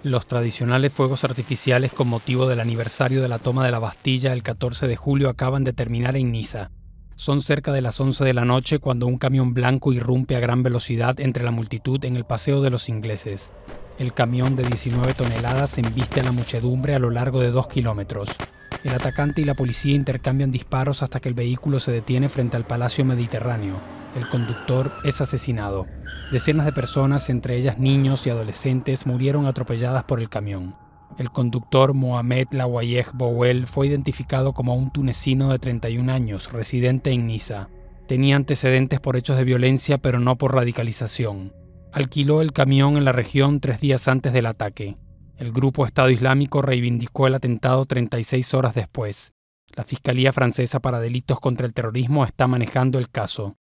Los tradicionales fuegos artificiales con motivo del aniversario de la toma de la Bastilla el 14 de julio acaban de terminar en Niza. Son cerca de las 11 de la noche cuando un camión blanco irrumpe a gran velocidad entre la multitud en el Paseo de los Ingleses. El camión de 19 toneladas embiste a la muchedumbre a lo largo de 2 kilómetros. El atacante y la policía intercambian disparos hasta que el vehículo se detiene frente al Palacio Mediterráneo. El conductor es asesinado. Decenas de personas, entre ellas niños y adolescentes, murieron atropelladas por el camión. El conductor Mohamed Lawayeh Bouel fue identificado como un tunecino de 31 años, residente en Niza. Tenía antecedentes por hechos de violencia, pero no por radicalización. Alquiló el camión en la región 3 días antes del ataque. El grupo Estado Islámico reivindicó el atentado 36 horas después. La Fiscalía Francesa para Delitos contra el Terrorismo está manejando el caso.